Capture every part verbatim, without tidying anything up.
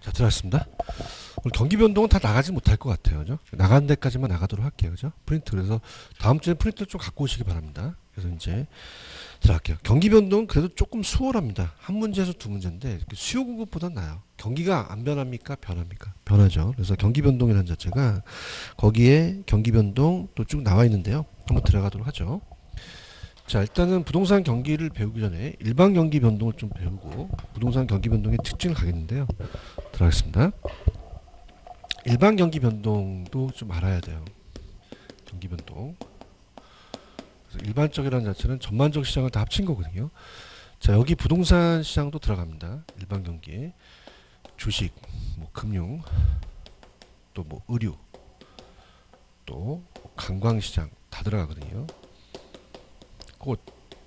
자, 들어갔습니다. 오늘 경기 변동은 다 나가지 못할 것 같아요. 그죠? 나간 데까지만 나가도록 할게요. 그죠? 프린트. 그래서 다음 주에 프린트 좀 갖고 오시기 바랍니다. 그래서 이제 들어갈게요. 경기 변동은 그래도 조금 수월합니다. 한 문제에서 두 문제인데 수요 공급보다 나아요. 경기가 안 변합니까? 변합니까? 변하죠. 그래서 경기 변동이라는 자체가 거기에 경기 변동 또 쭉 나와 있는데요. 한번 들어가도록 하죠. 자, 일단은 부동산 경기를 배우기 전에 일반 경기 변동을 좀 배우고 부동산 경기 변동의 특징을 가겠는데요. 들어가겠습니다. 일반 경기 변동도 좀 알아야 돼요. 경기 변동. 그래서 일반적이라는 자체는 전반적 시장을 다 합친 거거든요. 자, 여기 부동산 시장도 들어갑니다. 일반 경기에 주식, 뭐 금융, 또 뭐 의류, 또 관광시장 다 들어가거든요. 꽃.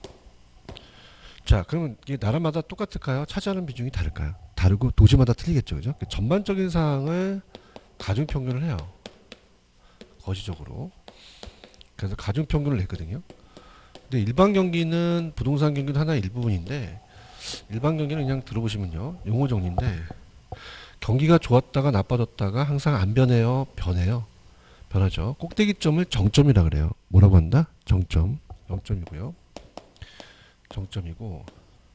자, 그러면 이게 나라마다 똑같을까요? 차지하는 비중이 다를까요? 다르고 도시마다 틀리겠죠, 그죠? 전반적인 사항을 가중평균을 해요. 거시적으로. 그래서 가중평균을 냈거든요. 근데 일반 경기는 부동산 경기는 하나의 일부분인데 일반 경기는 그냥 들어보시면요. 용어 정리인데 경기가 좋았다가 나빠졌다가 항상 안 변해요. 변해요. 변하죠. 꼭대기점을 정점이라 그래요. 뭐라고 한다? 정점. 영점이고요. 정점이고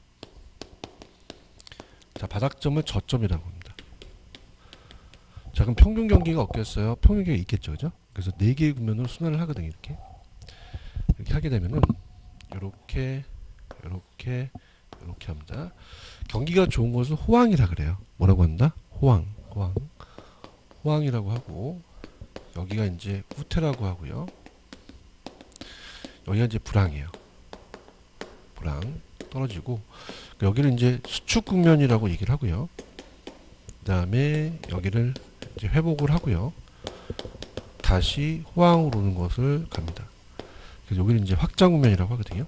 자, 바닥점을 저점이라고 합니다. 자, 그럼 평균 경기가 없겠어요? 평균 경기가 있겠죠. 그죠? 그래서 네 개의 국면으로 순환을 하거든요. 이렇게. 이렇게 하게 되면은 요렇게 요렇게 요렇게 합니다. 경기가 좋은 것을 호황이라 그래요. 뭐라고 한다? 호황. 호황. 호황이라고 하고 여기가 이제 후퇴라고 하고요. 여기가 이제 불황이에요. 불황. 떨어지고 여기를 이제 수축 국면이라고 얘기를 하고요. 그 다음에 여기를 이제 회복을 하고요. 다시 호황으로 오는 것을 갑니다. 그래서 여기는 이제 확장 국면이라고 하거든요.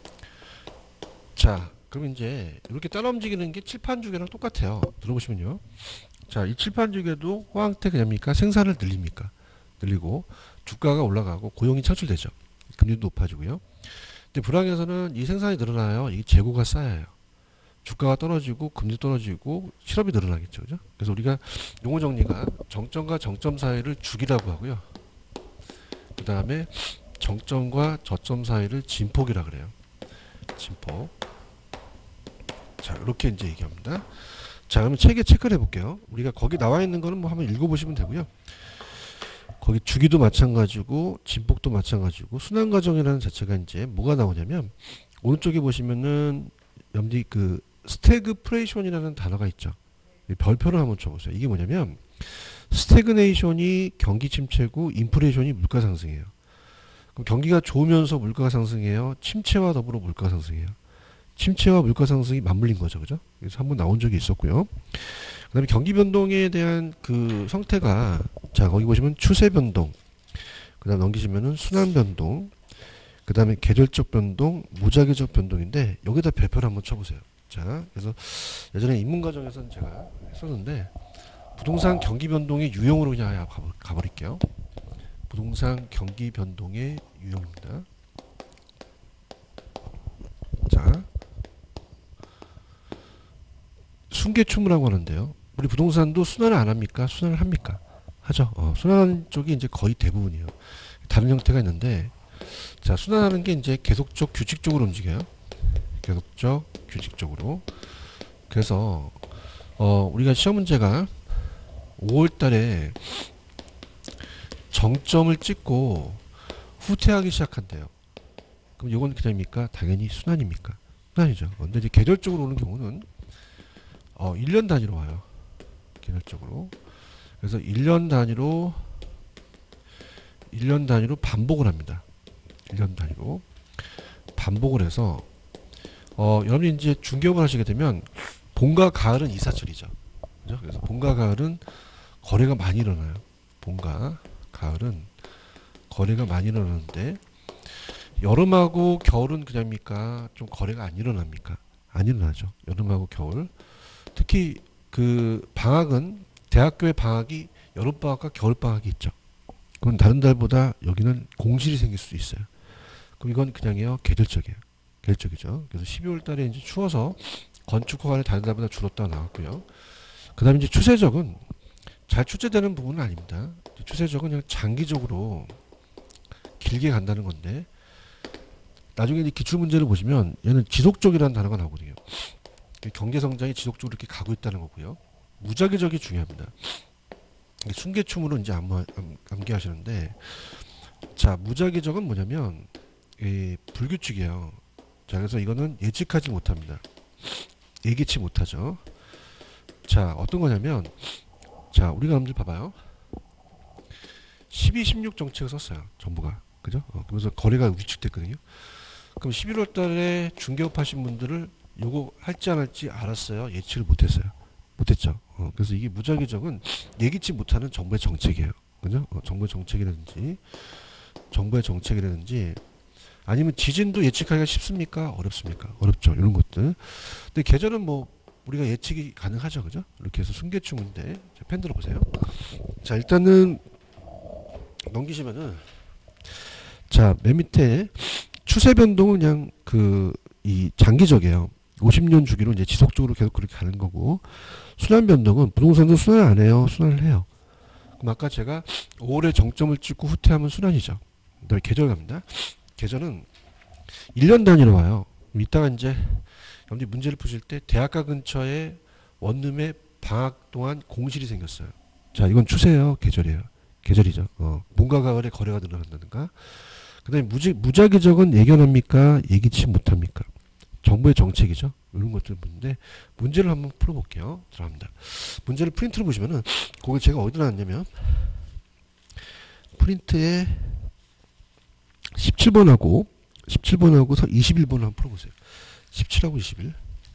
자, 그럼 이제 이렇게 따라 움직이는 게 칠판 주기랑 똑같아요. 들어보시면요. 자, 이 칠판 주기도 호황 때 그냥입니까? 생산을 늘립니까? 늘리고 주가가 올라가고 고용이 창출되죠. 금리도 높아지고요. 근데 불황에서는 이 생산이 늘어나요. 이 재고가 쌓여요. 주가가 떨어지고 금리 떨어지고 실업이 늘어나겠죠. 그죠? 그래서 우리가 용어 정리가 정점과 정점 사이를 주기라고 하고요. 그 다음에 정점과 저점 사이를 진폭이라 그래요. 진폭. 자, 이렇게 이제 얘기합니다. 자, 그러면 책에 체크를 해볼게요. 우리가 거기 나와 있는 거는 뭐 한번 읽어보시면 되고요. 거기 주기도 마찬가지고 진폭도 마찬가지고 순환 과정이라는 자체가 이제 뭐가 나오냐면 오른쪽에 보시면은 염디 그 스태그프레이션이라는 단어가 있죠. 별표를 한번 쳐보세요. 이게 뭐냐면 스태그네이션이 경기 침체고 인플레이션이 물가 상승이에요. 그럼 경기가 좋으면서 물가가 상승해요. 침체와 더불어 물가가 상승해요. 침체와 물가 상승이 맞물린 거죠. 그죠? 그래서 한번 나온 적이 있었고요. 그 다음에 경기 변동에 대한 그 형태가 자, 거기 보시면 추세 변동, 그 다음 넘기시면은 순환 변동, 그 다음에 계절적 변동, 무자계적 변동인데 여기다 별표를 한번 쳐보세요. 자, 그래서 예전에 입문과정에서는 제가 했었는데 부동산 경기 변동의 유형으로 그냥 가버릴게요. 부동산 경기 변동의 유형입니다. 자, 순계추무라고 하는데요. 우리 부동산도 순환을 안 합니까? 순환을 합니까? 하죠. 어, 순환하는 쪽이 이제 거의 대부분이에요. 다른 형태가 있는데, 자, 순환하는 게 이제 계속적 규칙적으로 움직여요. 계속적 규칙적으로. 그래서 어, 우리가 시험 문제가 오월 달에 정점을 찍고 후퇴하기 시작한대요. 그럼 이건 그냥입니까? 당연히 순환입니까? 순환이죠. 근데 이제 계절적으로 오는 경우는 어, 일 년 단위로 와요. 계절적으로. 그래서 일 년 단위로 일 년 단위로 반복을 합니다. 일 년 단위로 반복을 해서 어, 여러분이 이제 중개업을 하시게 되면 봄과 가을은 이사철이죠. 그죠? 그래서 봄과 가을은 거래가 많이 일어나요. 봄과 가을은 거래가 많이 일어나는데 여름하고 겨울은 그냥입니까? 좀 거래가 안 일어납니까? 안 일어나죠. 여름하고 겨울. 특히 그 방학은 대학교의 방학이 여름방학과 겨울방학이 있죠. 그럼 다른 달보다 여기는 공실이 생길 수도 있어요. 그럼 이건 그냥요 계절적이에요. 계절적이죠. 그래서 십이월 달에 이제 추워서 건축 허가를 다른 달보다 줄었다가 나왔고요. 그 다음에 이제 추세적은 잘 출제되는 부분은 아닙니다. 추세적은 그냥 장기적으로 길게 간다는 건데, 나중에 이 기출 문제를 보시면 얘는 지속적이라는 단어가 나오거든요. 경제 성장이 지속적으로 이렇게 가고 있다는 거고요. 무작위적이 중요합니다. 순계춤으로 이제 암, 암, 암기하시는데, 자, 무작위적은 뭐냐면 이 불규칙이에요. 자, 그래서 이거는 예측하지 못합니다. 예기치 못하죠. 자, 어떤 거냐면, 자, 우리가 여러분들 봐봐요. 십이, 십육 정책을 썼어요. 정부가. 그죠? 어, 그러면서 거래가 위축됐거든요. 그럼 십일월 달에 중개업 하신 분들을 요거 할지 안 할지 알았어요? 예측을 못했어요. 못했죠. 어, 그래서 이게 무작위적은 예기치 못하는 정부의 정책이에요. 그죠? 어, 정부의 정책이라든지, 정부의 정책이라든지, 아니면 지진도 예측하기가 쉽습니까? 어렵습니까? 어렵죠. 이런 것들. 근데 계절은 뭐 우리가 예측이 가능하죠. 그죠? 이렇게 해서 순계충인데, 펜 들어보세요. 자, 일단은 넘기시면은, 자, 맨 밑에 추세 변동은 그냥 그 이 장기적이에요. 오십 년 주기로 이제 지속적으로 계속 그렇게 가는 거고, 순환 변동은 부동산도 순환 안 해요. 순환을 해요. 그럼 아까 제가 오월에 정점을 찍고 후퇴하면 순환이죠. 그다음에 계절 갑니다. 계절은 일 년 단위로 와요. 이따가 이제 여러분들이 문제를 푸실 때 대학가 근처에 원룸에 방학 동안 공실이 생겼어요. 자, 이건 추세예요. 계절이에요. 계절이죠. 어, 봄과 가을에 거래가 늘어난다든가. 그 다음에 무작위적은 예견합니까? 예기치 못합니까? 정부의 정책이죠. 이런 것들 묻는데, 문제를 한번 풀어볼게요. 들어갑니다. 문제를 프린트로 보시면은, 그걸 제가 어디다 놨냐면, 프린트에 십칠 번하고, 십칠 번하고 이십일 번을 한번 풀어보세요. 십칠하고 이십일.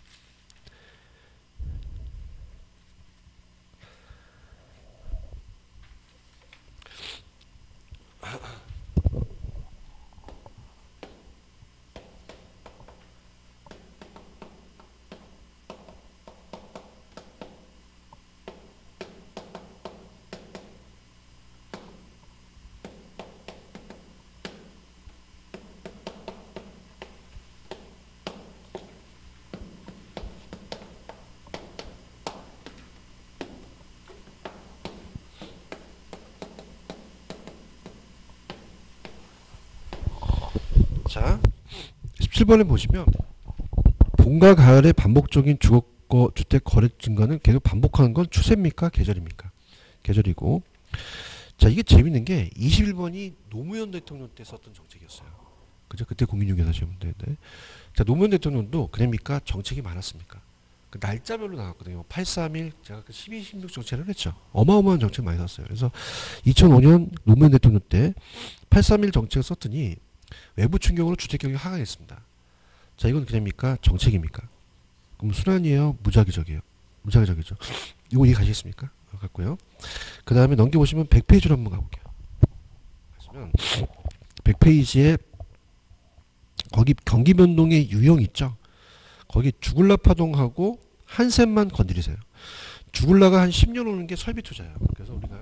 자, 십칠 번에 보시면 봄과 가을의 반복적인 주거, 주택 거래 증가는 계속 반복하는 건 추세입니까? 계절입니까? 계절이고, 자, 이게 재밌는 게 이십일 번이 노무현 대통령 때 썼던 정책이었어요. 그죠? 그때 국민중개사 시험 때인데, 자, 노무현 대통령도 그럽니까? 정책이 많았습니까? 그 날짜별로 나왔거든요. 팔삼일, 제가 그 십이, 십육 정책을 했죠. 어마어마한 정책 많이 썼어요. 그래서 이천오 년 노무현 대통령 때 팔삼일 정책을 썼더니 외부 충격으로 주택 경기가 하강했습니다. 자, 이건 그냥입니까? 정책입니까? 그럼 순환이에요? 무작위적이에요? 무작위적이죠. 이거 이해가시겠습니까? 어, 같고요. 그 다음에 넘겨보시면 백 페이지로 한번 가볼게요. 가시면 백 페이지에 거기 경기 변동의 유형 있죠? 거기 주굴라 파동하고 한샘만 건드리세요. 주굴라가 한 십 년 오는 게 설비 투자예요. 그래서 우리가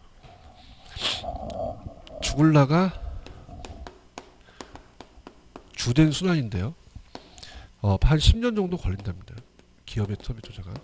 주굴라가 주된 순환인데요. 어, 한 십 년 정도 걸린답니다. 기업의 설비 투자가.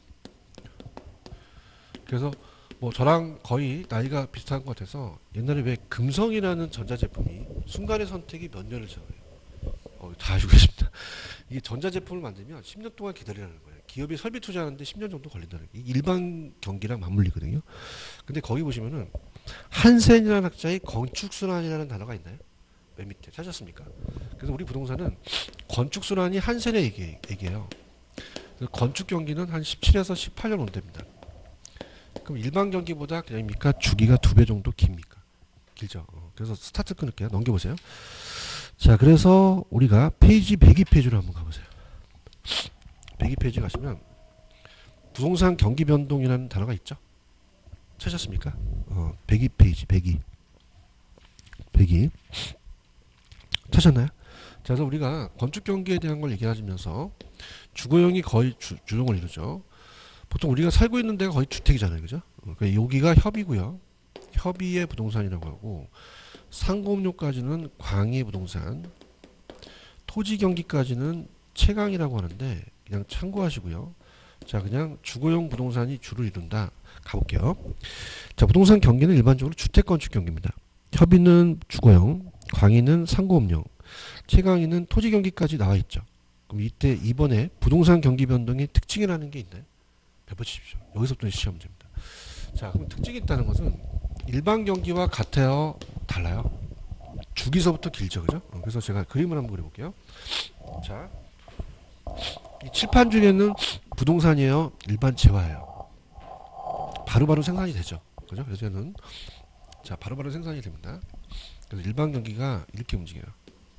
그래서 뭐 저랑 거의 나이가 비슷한 것 같아서 옛날에 왜 금성이라는 전자제품이 순간의 선택이 몇 년을 잡아요. 어, 다 아시고 계십니다. 이게 전자제품을 만들면 십 년 동안 기다리라는 거예요. 기업이 설비 투자하는데 십 년 정도 걸린다는 게 일반 경기랑 맞물리거든요. 근데 거기 보시면은 한센이라는 학자의 건축순환이라는 단어가 있나요? 맨 밑에 찾았습니까? 그래서 우리 부동산은 건축순환이 한센의 얘기, 얘기예요. 건축 경기는 한 십칠에서 십팔 년 온답니다. 그럼 일반 경기보다 그냥입니까? 주기가 두 배 정도 깁니까? 길죠. 어, 그래서 스타트 끊을게요. 넘겨보세요. 자, 그래서 우리가 페이지 백이 페이지로 한번 가보세요. 백이 페이지 가시면 부동산 경기 변동이라는 단어가 있죠? 찾았습니까? 어, 백이 페이지, 백이. 백이. 찾았나요? 자, 그래서 우리가 건축 경기에 대한 걸 얘기하면서 주거형이 거의 주, 주동을 이루죠. 보통 우리가 살고 있는 데가 거의 주택이잖아요. 그죠? 그러니까 여기가 협이고요. 협의의 부동산이라고 하고, 상공업용까지는 광의의 부동산, 토지 경기까지는 채광이라고 하는데 그냥 참고하시고요. 자, 그냥 주거용 부동산이 주를 이룬다. 가볼게요. 자, 부동산 경기는 일반적으로 주택건축 경기입니다. 협의는 주거용, 광의는 상고업용, 최강의는 토지 경기까지 나와 있죠. 그럼 이때 이번에 부동산 경기 변동의 특징이라는 게 있나요? 벼보십시오. 여기서부터 시험 문제입니다. 자, 그럼 특징이 있다는 것은 일반 경기와 같아요? 달라요? 주기서부터 길죠, 그죠? 어, 그래서 제가 그림을 한번 그려볼게요. 자, 이 칠판 중에는 부동산이에요? 일반 재화예요? 바로바로 생산이 되죠, 그죠? 그래서 저는 자, 바로바로 생산이 됩니다. 그래서 일반 경기가 이렇게 움직여요.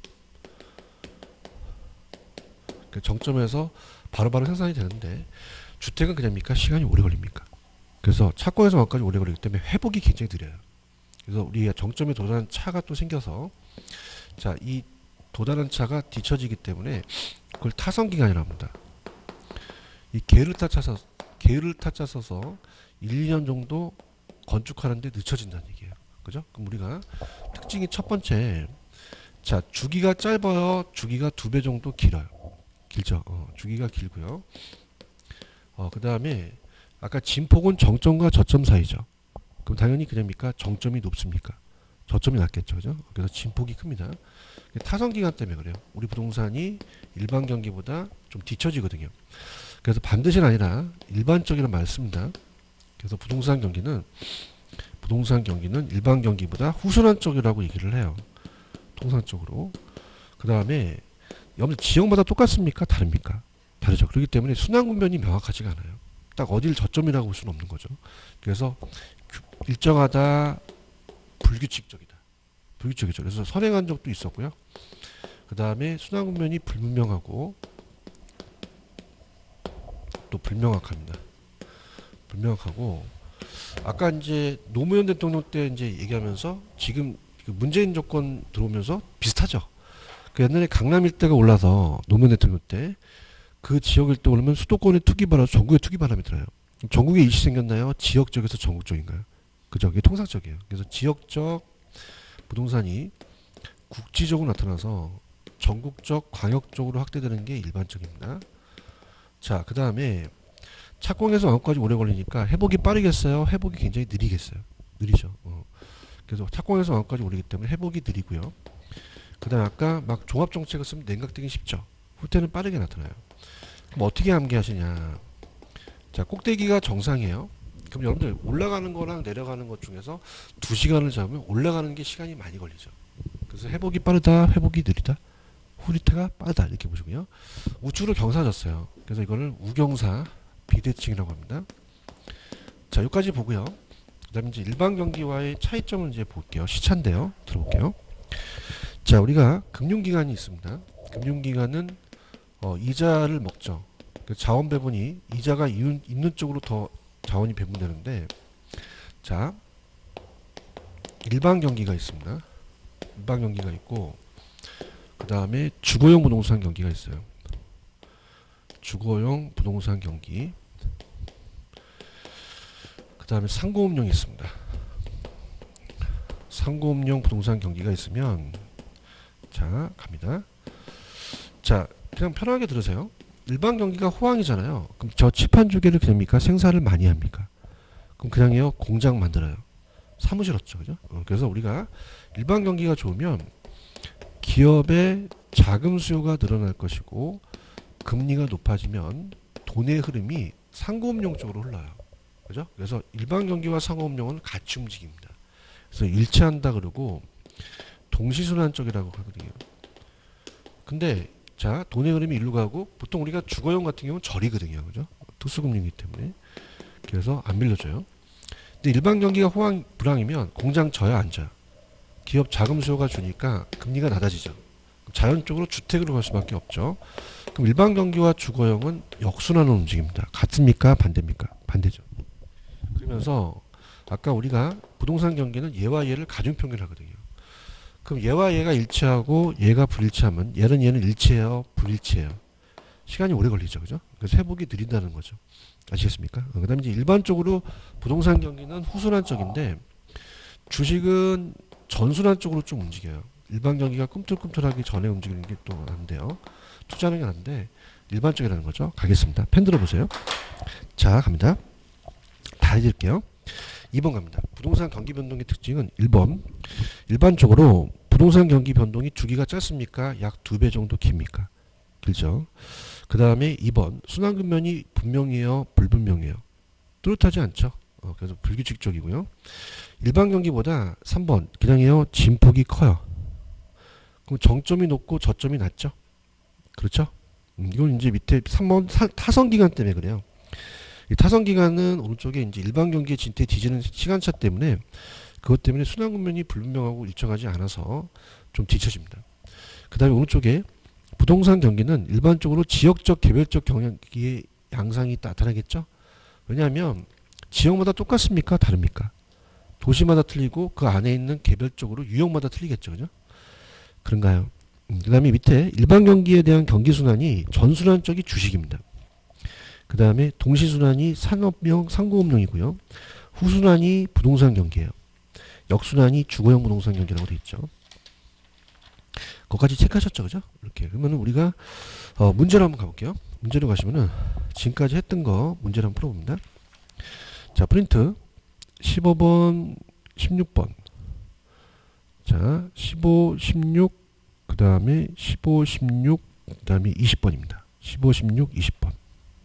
그 정점에서 바로바로 생산이 되는데 주택은 그냥입니까? 시간이 오래 걸립니까? 그래서 착공에서 완까지 오래 걸리기 때문에 회복이 굉장히 느려요. 그래서 우리가 정점에 도달한 차가 또 생겨서 자, 이 도달한 차가 뒤처지기 때문에 그걸 타선기간이라고 합니다. 이 게으를 타차서 게으를 타차 써서 일, 이 년 정도 건축하는데 늦춰진다는 얘기예요. 그죠? 그럼 우리가 특징이 첫 번째, 자, 주기가 짧아요? 주기가 두 배 정도 길어요? 길죠. 어, 주기가 길고요. 어, 그 다음에 아까 진폭은 정점과 저점 사이죠. 그럼 당연히 그냥입니까? 정점이 높습니까? 저점이 낮겠죠. 그죠? 그래서 진폭이 큽니다. 타선기간 때문에 그래요. 우리 부동산이 일반 경기보다 좀 뒤처지거든요. 그래서 반드시는 아니라 일반적이라는 말 씁니다. 그래서 부동산 경기는 부동산 경기는 일반 경기보다 후순환 쪽이라고 얘기를 해요. 통상적으로. 그 다음에 여러분들 지역마다 똑같습니까? 다릅니까? 다르죠. 그렇기 때문에 순환군변이 명확하지가 않아요. 딱 어딜 저점이라고 볼 수는 없는 거죠. 그래서 일정하다, 불규칙적이다. 불규칙이죠. 그래서 선행한 적도 있었고요. 그 다음에 순환군변이 불분명하고 또 불명확합니다. 불명확하고 아까 이제 노무현 대통령 때 이제 얘기하면서 지금 문재인 정권 들어오면서 비슷하죠. 그 옛날에 강남 일대가 올라서 노무현 대통령 때 그 지역 일대 오르면 수도권에 투기 바람, 전국에 투기 바람이 들어요. 전국에 일시 생겼나요? 지역적에서 전국적인가요? 그죠? 이게 통상적이에요. 그래서 지역적 부동산이 국지적으로 나타나서 전국적, 광역적으로 확대되는 게 일반적입니다. 자, 그 다음에 착공해서 완공까지 오래 걸리니까 회복이 빠르겠어요? 회복이 굉장히 느리겠어요? 느리죠. 어. 그래서 착공해서 완공까지 오르기 때문에 회복이 느리고요. 그 다음에 아까 막 종합정책을 쓰면 냉각되기 쉽죠. 후퇴는 빠르게 나타나요. 그럼 어떻게 암기하시냐. 자, 꼭대기가 정상이에요. 그럼 여러분들 올라가는 거랑 내려가는 것 중에서 두 시간을 잡으면 올라가는 게 시간이 많이 걸리죠. 그래서 회복이 빠르다, 회복이 느리다, 후퇴가 빠르다 이렇게 보시고요. 우측으로 경사졌어요. 그래서 이거를 우경사 비대칭이라고 합니다. 자, 여기까지 보고요. 그 다음에 이제 일반 경기와의 차이점을 이제 볼게요. 시차인데요. 들어볼게요. 자, 우리가 금융기관이 있습니다. 금융기관은 어, 이자를 먹죠. 그 자원 배분이 이자가 있는, 있는 쪽으로 더 자원이 배분되는데, 자, 일반 경기가 있습니다. 일반 경기가 있고, 그 다음에 주거용 부동산 경기가 있어요. 주거용 부동산 경기. 그 다음에 상고업용이 있습니다. 상고업용 부동산 경기가 있으면, 자, 갑니다. 자, 그냥 편하게 들으세요. 일반 경기가 호황이잖아요. 그럼 저 칠판 주개를 그냥입니까? 생산을 많이 합니까? 그럼 그냥요, 공장 만들어요. 사무실 없죠, 그죠? 어, 그래서 우리가 일반 경기가 좋으면 기업의 자금 수요가 늘어날 것이고 금리가 높아지면 돈의 흐름이 상고업용 쪽으로 흘러요. 그죠? 그래서 일반 경기와 상고업용은 같이 움직입니다. 그래서 일치한다 그러고 동시순환 쪽이라고 하거든요. 근데 자, 돈의 흐름이 일로 가고 보통 우리가 주거용 같은 경우는 절이거든요. 그죠? 특수금융이기 때문에. 그래서 안 밀려줘요. 근데 일반 경기가 호황, 불황이면 공장 져요, 안 져요? 기업 자금 수요가 주니까 금리가 낮아지죠. 자연적으로 주택으로 갈 수밖에 없죠. 그럼 일반 경기와 주거용은 역순환으로 움직입니다. 같습니까? 반대입니까? 반대죠. 그러면서 아까 우리가 부동산 경기는 얘와 얘를 가중평균 하거든요. 그럼 얘와 얘가 일치하고 얘가 불일치하면 얘는 얘는 일치해요, 불일치해요. 시간이 오래 걸리죠, 그죠? 그래서 회복이 느린다는 거죠. 아시겠습니까? 어, 그 다음에 이제 일반적으로 부동산 경기는 후순환 쪽인데 주식은 전순환 쪽으로 좀 움직여요. 일반 경기가 꿈틀꿈틀하기 전에 움직이는 게 또 안 돼요. 투자하는 게 안 돼. 일반적이라는 거죠. 가겠습니다. 펜 들어보세요. 자, 갑니다. 다 해드릴게요. 이 번 갑니다. 부동산 경기 변동의 특징은 일 번. 일반적으로 부동산 경기 변동이 주기가 짧습니까? 약 두 배 정도 깁니까? 길죠. 그 다음에 이 번. 순환급면이 분명해요? 불분명해요? 뚜렷하지 않죠. 어, 그래서 불규칙적이고요. 일반 경기보다 삼 번. 그냥해요? 진폭이 커요. 그럼 정점이 높고 저점이 낮죠. 그렇죠? 음, 이건 이제 밑에 삼 번 타선기간 때문에 그래요. 이 타선기간은 오른쪽에 이제 일반 경기의 진퇴 뒤지는 시간차 때문에 그것 때문에 순환국면이 불분명하고 일정하지 않아서 좀 뒤처집니다. 그 다음에 오른쪽에 부동산 경기는 일반적으로 지역적 개별적 경기의 양상이 나타나겠죠. 왜냐하면 지역마다 똑같습니까? 다릅니까? 도시마다 틀리고 그 안에 있는 개별적으로 유형마다 틀리겠죠. 그죠? 그런가요? 음, 그 다음에 밑에 일반 경기에 대한 경기순환이 전순환 쪽이 주식입니다. 그 다음에 동시순환이 산업용 상공업용이고요. 후순환이 부동산 경기예요. 역순환이 주거용 부동산 경기라고 되어 있죠. 거기까지 체크하셨죠, 그죠? 이렇게 그러면 우리가 어, 문제로 한번 가볼게요. 문제로 가시면은 지금까지 했던 거 문제를 한번 풀어봅니다. 자, 프린트 십오 번, 십육 번. 자, 십오, 십육, 그 다음에 십오, 십육, 그 다음에 이십 번입니다. 십오, 십육, 이십 번.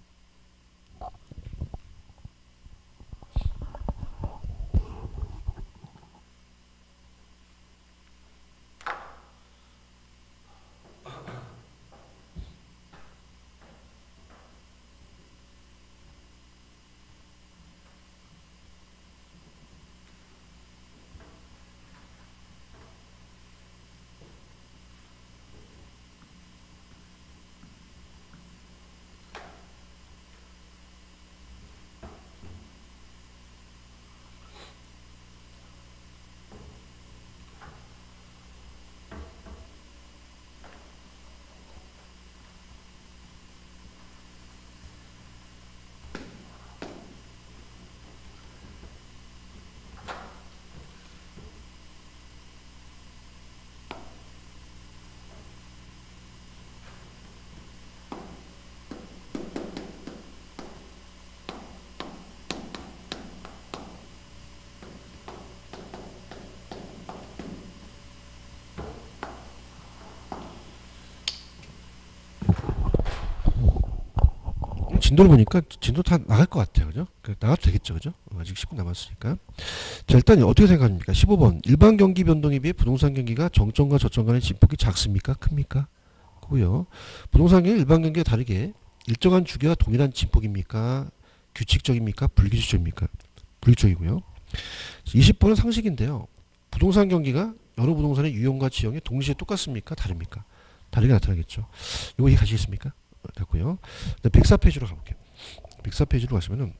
진도를 보니까 진도 다 나갈 것 같아요. 그죠? 나가도 되겠죠. 그죠? 아직 십 분 남았으니까. 자, 일단 어떻게 생각합니까? 십오 번. 일반 경기 변동에 비해 부동산 경기가 정점과 저점 간의 진폭이 작습니까? 큽니까? 고요. 부동산 경기 일반 경기와 다르게 일정한 주기와 동일한 진폭입니까? 규칙적입니까? 불규칙적입니까? 불규칙적이고요. 이십 번은 상식인데요. 부동산 경기가 여러 부동산의 유형과 지형에 동시에 똑같습니까? 다릅니까? 다르게 나타나겠죠. 이거 이해 가시겠습니까? 됐고요. 백사 페이지로 가볼게요. 백사 페이지로 가시면은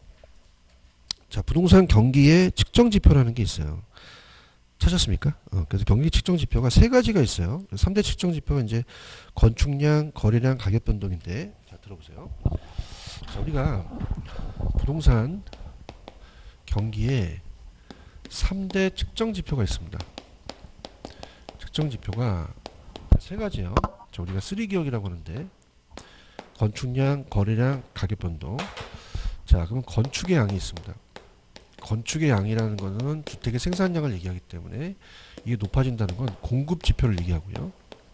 자, 부동산 경기의 측정 지표라는 게 있어요. 찾았습니까? 어, 그래서 경기 측정 지표가 세 가지가 있어요. 삼 대 측정 지표가 이제 건축량, 거래량, 가격 변동인데 자, 들어보세요. 자, 우리가 부동산 경기에 삼 대 측정 지표가 있습니다. 측정 지표가 세 가지예요. 자, 우리가 쓰리 기억이라고 하는데 건축량, 거래량, 가격 변동. 자, 그러면 건축의 양이 있습니다. 건축의 양이라는 것은 주택의 생산량을 얘기하기 때문에 이게 높아진다는 건 공급 지표를 얘기하고요.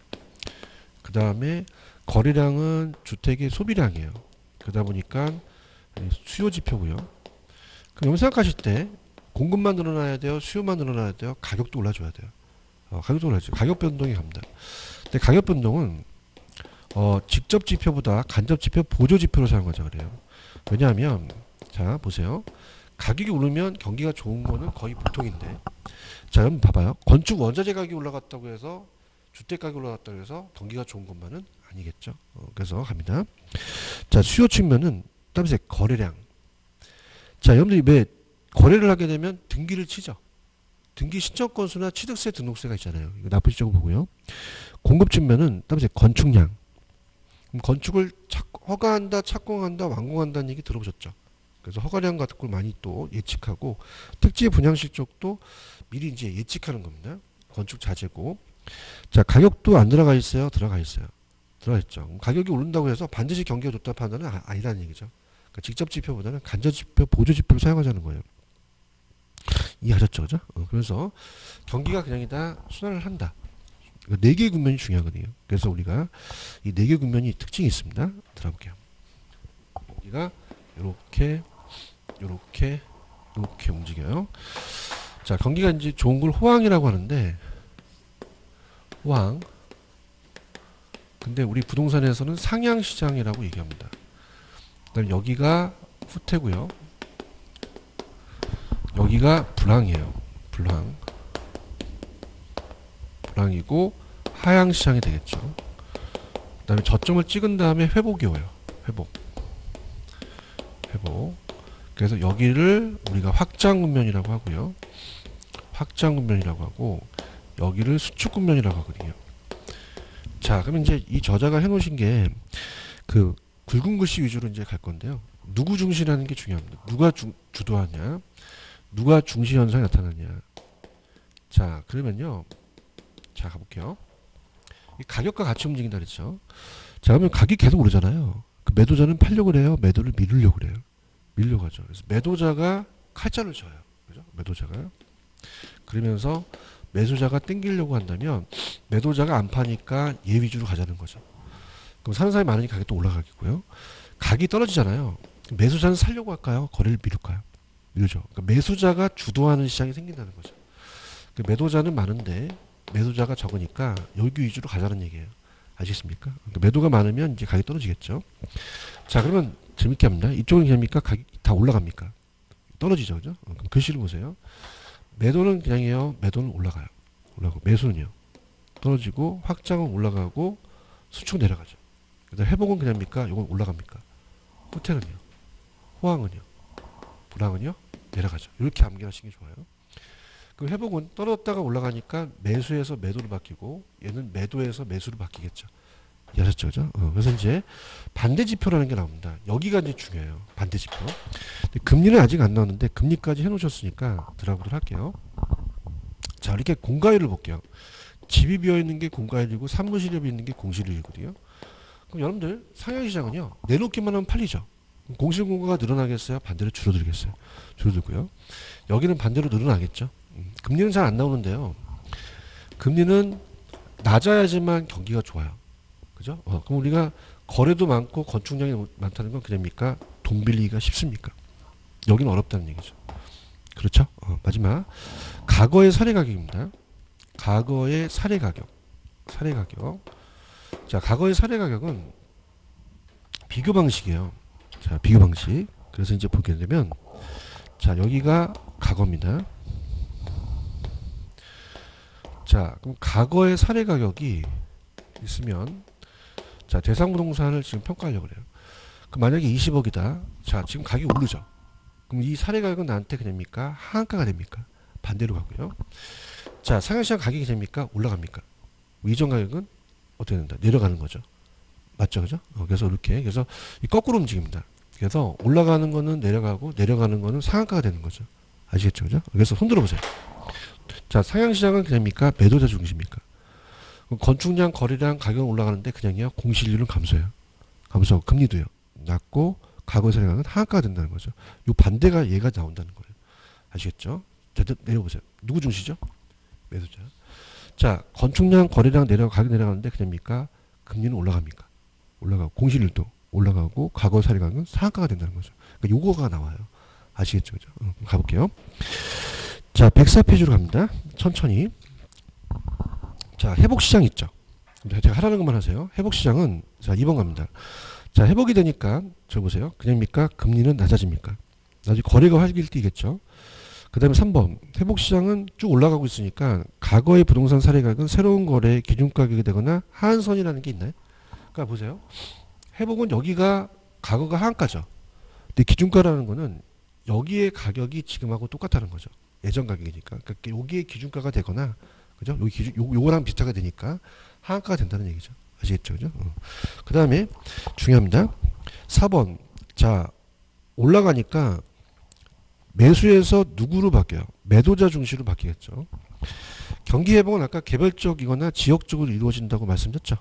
그 다음에 거래량은 주택의 소비량이에요. 그러다 보니까 수요 지표고요. 그럼 여러분 생각하실 때 공급만 늘어나야 돼요? 수요만 늘어나야 돼요? 가격도 올라줘야 돼요. 어, 가격도 올라줘요. 가격 변동이 갑니다. 근데 가격 변동은 어, 직접 지표보다 간접 지표, 보조 지표로 사용하자 그래요. 왜냐하면 자, 보세요. 가격이 오르면 경기가 좋은 거는 거의 보통인데 자, 여러분 봐봐요. 건축 원자재 가격이 올라갔다고 해서 주택 가격이 올라갔다고 해서 경기가 좋은 것만은 아니겠죠. 어, 그래서 갑니다. 자, 수요 측면은 다음에 거래량. 자, 여러분들이 왜 거래를 하게 되면 등기를 치죠. 등기 신청 건수나 취득세, 등록세가 있잖아요. 이거 납부지적으로 보고요. 공급 측면은 다음에 건축량. 건축을 착, 허가한다, 착공한다, 완공한다는 얘기 들어보셨죠? 그래서 허가량 같은 걸 많이 또 예측하고 특지 분양실 쪽도 미리 이제 예측하는 겁니다. 건축 자재고. 자, 가격도 안 들어가 있어요? 들어가 있어요. 들어가 있죠. 가격이 오른다고 해서 반드시 경기가 좋다 판단은 아, 아니라는 얘기죠. 그러니까 직접 지표보다는 간접 지표, 보조 지표를 사용하자는 거예요. 이해하셨죠, 그죠? 어, 그래서 경기가 그냥이다 순환을 한다. 네 개의 국면이 중요하거든요. 그래서 우리가 이 네 개의 국면이 특징이 있습니다. 들어볼게요. 경기가 이렇게, 이렇게, 이렇게 움직여요. 자, 경기가 이제 좋은 걸 호황이라고 하는데, 호황. 근데 우리 부동산에서는 상향시장이라고 얘기합니다. 그다음에 여기가 후퇴고요. 여기가 불황이에요. 불황. 불황이고 하향시장이 되겠죠. 그 다음에 저점을 찍은 다음에 회복이 오요. 회복. 회복. 그래서 여기를 우리가 확장국면이라고 하고요. 확장국면이라고 하고 여기를 수축국면이라고 하거든요. 자, 그럼 이제 이 저자가 해놓으신 게 그 굵은 글씨 위주로 이제 갈 건데요. 누구 중시라는 게 중요합니다. 누가 주, 주도하냐, 누가 중시 현상이 나타나냐. 자, 그러면요. 자, 가볼게요. 이 가격과 같이 움직인다 그랬죠. 자, 그러면 가격이 계속 오르잖아요. 그 매도자는 팔려고 그래요. 매도를 미루려고 그래요. 밀려고 하죠. 그래서 매도자가 칼자를 쳐요. 그죠? 매도자가. 그러면서 매수자가 땡기려고 한다면 매도자가 안 파니까 얘 위주로 가자는 거죠. 그럼 사는 사람이 많으니까 가격이 또 올라가겠고요. 가격이 떨어지잖아요. 매수자는 살려고 할까요? 거래를 미룰까요? 미루죠. 그러니까 매수자가 주도하는 시장이 생긴다는 거죠. 그 매도자는 많은데 매도자가 적으니까 여기 위주로 가자는 얘기예요. 아시겠습니까? 그러니까 매도가 많으면 이제 가격이 떨어지겠죠. 자, 그러면 재밌게 합니다. 이쪽은 그냥입니까? 가격이 다 올라갑니까? 떨어지죠. 그죠? 그럼 글씨를 보세요. 매도는 그냥이에요. 매도는 올라가요. 올라가고 매수는요. 떨어지고 확장은 올라가고 수축 내려가죠. 그다음 회복은 그냥입니까? 이건 올라갑니까? 후퇴는요. 호황은요. 불황은요. 내려가죠. 이렇게 암기하시는 게 좋아요. 그 회복은 떨어졌다가 올라가니까 매수에서 매도로 바뀌고 얘는 매도에서 매수로 바뀌겠죠. 이해하셨죠? 그죠? 어, 그래서 이제 반대 지표라는 게 나옵니다. 여기가 이제 중요해요. 반대 지표. 근데 금리는 아직 안 나오는데 금리까지 해놓으셨으니까 들어보도록 할게요. 자, 이렇게 공가율을 볼게요. 집이 비어있는 게 공가율이고 사무실이 비어있는 게 공실률이거든요. 그럼 여러분들 상향시장은요. 내놓기만 하면 팔리죠. 공실공가가 늘어나겠어요? 반대로 줄어들겠어요? 줄어들고요. 여기는 반대로 늘어나겠죠. 음, 금리는 잘 안 나오는데요. 금리는 낮아야지만 경기가 좋아요. 그죠? 어, 그럼 우리가 거래도 많고 건축량이 많다는 건 그냥입니까? 돈 빌리기가 쉽습니까? 여기는 어렵다는 얘기죠. 그렇죠? 어, 마지막 과거의 사례 가격입니다. 과거의 사례 가격. 사례 가격. 자, 과거의 사례 가격은 비교 방식이에요. 자, 비교 방식. 그래서 이제 보게 되면 자, 여기가 과거입니다. 자, 그럼 과거의 사례 가격이 있으면 자, 대상 부동산을 지금 평가하려고 그래요. 그럼 만약에 이십억이다. 자, 지금 가격이 오르죠. 그럼 이 사례 가격은 나한테 그냥입니까? 하한가가 됩니까? 반대로 가고요. 자, 상향시장 가격이 됩니까? 올라갑니까? 이전 가격은 어떻게 된다? 내려가는 거죠. 맞죠? 그죠? 어, 그래서 이렇게 그래서 거꾸로 움직입니다. 그래서 올라가는 거는 내려가고 내려가는 거는 상한가가 되는 거죠. 아시겠죠? 그죠? 그래서 손 들어보세요. 자, 상향시장은 그냥입니까? 매도자 중심입니까? 건축량, 거래량, 가격은 올라가는데 그냥요 공실률은 감소해요. 감소하고 금리도요 낮고 과거의 사례가는 하한가가 된다는 거죠. 요 반대가 얘가 나온다는 거예요. 아시겠죠? 자, 내려보세요. 누구 중시죠? 매도자. 자, 건축량, 거래량 내려가 가격 내려가는데 그냥입니까? 금리는 올라갑니까? 올라가고 공실률도 올라가고 과거의 사례가는 하한가가 된다는 거죠. 그러니까 요거가 나와요. 아시겠죠? 그죠? 어, 가볼게요. 자, 백사 페이지로 갑니다. 천천히. 자, 회복시장 있죠. 제가 하라는 것만 하세요. 회복시장은 자, 이 번 갑니다. 자, 회복이 되니까 저 보세요. 그냥입니까? 금리는 낮아집니까? 나중에 거래가 활기를 띠겠죠. 그 다음에 삼 번 회복시장은 쭉 올라가고 있으니까 과거의 부동산 사례가격은 새로운 거래의 기준가격이 되거나 하한선이라는 게 있나요? 그러니까 보세요. 회복은 여기가 과거가 하한가죠. 근데 기준가라는 거는 여기의 가격이 지금하고 똑같다는 거죠. 예전 가격이니까. 그러니까 여기에 기준가가 되거나 그죠? 여기 기준, 요, 요거랑 비슷하게 되니까 하한가가 된다는 얘기죠. 아시겠죠? 그죠? 어. 그 다음에 중요합니다. 사 번. 자, 올라가니까 매수에서 누구로 바뀌어요? 매도자 중시로 바뀌겠죠. 경기 회복은 아까 개별적이거나 지역적으로 이루어진다고 말씀드렸죠.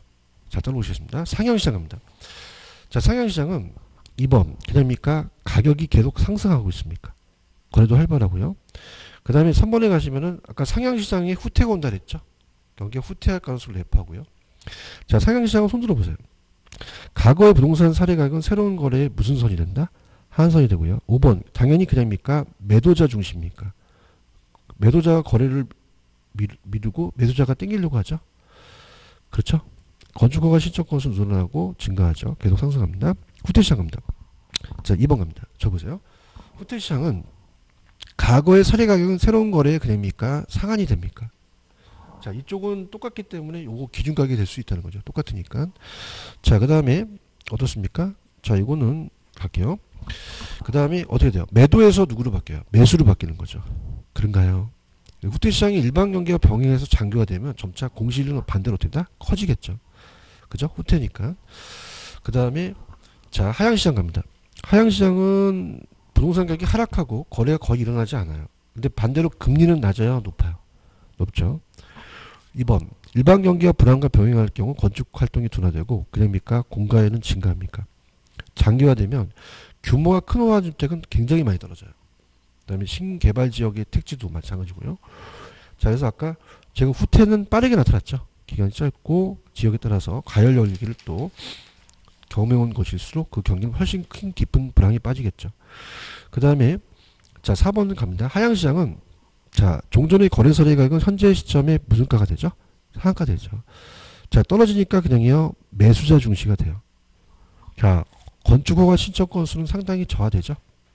자, 따라오시겠습니다. 상향시장 갑니다. 자, 상향시장은 이 번 그냥입니까? 가격이 계속 상승하고 있습니까? 거래도 활발하고요. 그 다음에 삼 번에 가시면은 아까 상향시장에 후퇴가 온다 그랬죠? 경기가 후퇴할 가능성을 내포하고요. 자, 상향시장은 손들어 보세요. 과거의 부동산 사례 가격은 새로운 거래에 무슨 선이 된다? 하한선이 되고요. 오 번 당연히 그냥입니까? 매도자 중심입니까? 매도자가 거래를 미루고 매수자가 땡기려고 하죠. 그렇죠? 건축허가 신청 건수 늘어나고 증가하죠. 계속 상승합니다. 후퇴시장 갑니다. 자, 이 번 갑니다. 저 보세요. 후퇴시장은 과거의 사례 가격은 새로운 거래에 그냥입니까? 상한이 됩니까? 자, 이쪽은 똑같기 때문에 요거 기준 가격이 될 수 있다는 거죠. 똑같으니까. 자, 그 다음에 어떻습니까? 자, 이거는 갈게요. 그 다음에 어떻게 돼요? 매도에서 누구로 바뀌어요? 매수로 바뀌는 거죠. 그런가요? 후퇴시장이 일반 경기와 병행해서 장기화 되면 점차 공시일은 반대로 어떻게 된다? 커지겠죠. 그죠? 후퇴니까. 그 다음에 자, 하향시장 갑니다. 하향시장은 부동산 가격이 하락하고 거래가 거의 일어나지 않아요. 근데 반대로 금리는 낮아요? 높아요? 높죠. 이 번 일반 경기와 불안과 병행할 경우 건축 활동이 둔화되고 그냥입니까? 공가에는 증가합니까? 장기화되면 규모가 큰 호화주택은 굉장히 많이 떨어져요. 그 다음에 신개발 지역의 택지도 마찬가지고요. 자, 그래서 아까 제가 후퇴는 빠르게 나타났죠. 기간이 짧고 지역에 따라서 가열 열기를 또 경험해온 것일수록 그 경기는 훨씬 큰 깊은 불황이 빠지겠죠. 그 다음에 자, 사 번은 갑니다. 하향시장은 자, 종전의 거래 사례 가격은 현재 시점에 무슨 가가 되죠? 상한가 되죠. 자, 떨어지니까 그냥요 매수자 중시가 돼요. 자, 건축허가 신청 건수는 상당히 저하되죠.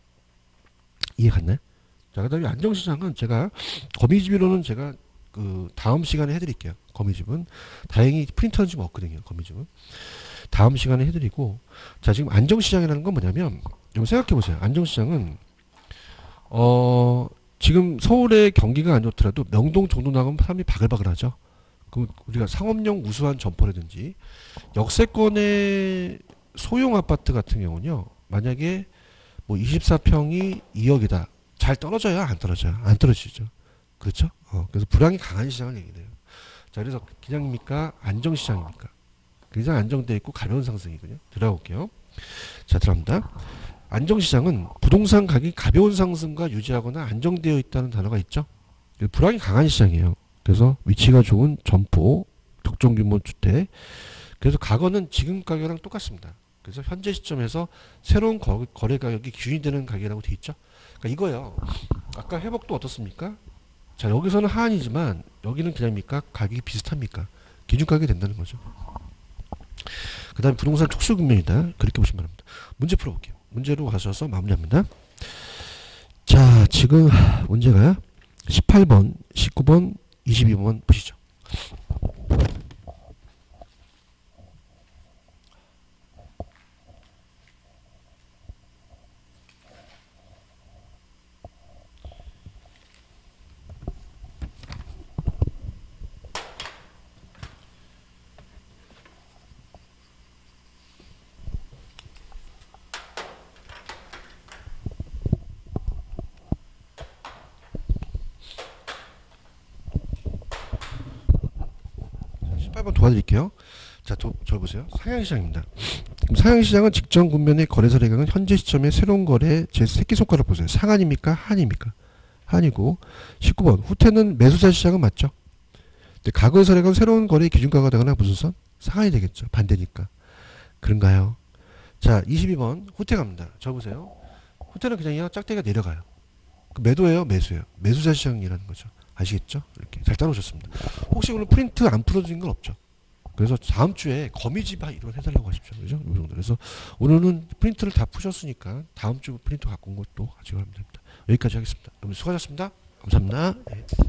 이해 갔나요? 자, 그 다음에 안정시장은 제가 거미집으로는 제가 그 다음 시간에 해드릴게요. 거미집은 다행히 프린터는 지금 없거든요. 거미집은 다음 시간에 해드리고, 자, 지금 안정시장이라는 건 뭐냐면 좀 생각해 보세요. 안정시장은 어 지금 서울의 경기가 안 좋더라도 명동 정도 나가면 사람이 바글바글 하죠. 그럼 우리가 상업용 우수한 점포라든지 역세권의 소형 아파트 같은 경우는요, 만약에 뭐 이십사 평이 이억이다. 잘 떨어져요? 안 떨어져요? 안 떨어지죠. 그렇죠? 어, 그래서 불황이 강한 시장을 얘기해요. 자, 그래서 그냥입니까? 안정시장입니까? 굉장히 안정되어 있고 가벼운 상승이거든요. 들어볼게요. 자, 들어갑니다. 안정시장은 부동산 가격이 가벼운 상승과 유지하거나 안정되어 있다는 단어가 있죠. 불황이 강한 시장이에요. 그래서 위치가 좋은 점포, 특정 규모 주택. 그래서 과거는 지금 가격이랑 똑같습니다. 그래서 현재 시점에서 새로운 거, 거래 가격이 기준이 되는 가격이라고 되어 있죠. 그러니까 이거요. 아까 회복도 어떻습니까? 자, 여기서는 하한이지만 여기는 그냥입니까? 가격이 비슷합니까? 기준 가격이 된다는 거죠. 그 다음에 부동산 촉수 국면이다. 그렇게 보시면 됩니다. 문제 풀어볼게요. 문제로 가셔서 마무리합니다. 자, 지금 문제가 십팔 번, 십구 번, 이십이 번 보시죠. 십팔 번 도와드릴게요. 자, 저, 저 보세요. 상향시장입니다. 그럼 상향시장은 직전 국면의 거래 사례가격은 현재 시점에 새로운 거래 제 새끼손가락 보세요. 상한입니까? 한입니까? 한이고, 십구 번 후퇴는 매수자 시장은 맞죠? 근데 과거의 사례가는 새로운 거래의 기준가가 되거나 무슨 선? 상한이 되겠죠. 반대니까. 그런가요? 자, 이십이 번 후퇴 갑니다. 저 보세요. 후퇴는 그냥요 짝대기가 내려가요. 그 매도예요? 매수예요? 매수자 시장이라는 거죠. 아시겠죠? 이렇게 잘 따라오셨습니다. 혹시 오늘 프린트 안 풀어진 건 없죠? 그래서 다음 주에 거미집 이런 해달라고 하십시오. 그죠? 이 정도. 그래서 오늘은 프린트를 다 푸셨으니까 다음 주 프린트 갖고 온 것도 가지고 가면 됩니다. 여기까지 하겠습니다. 여러분 수고하셨습니다. 감사합니다. 네.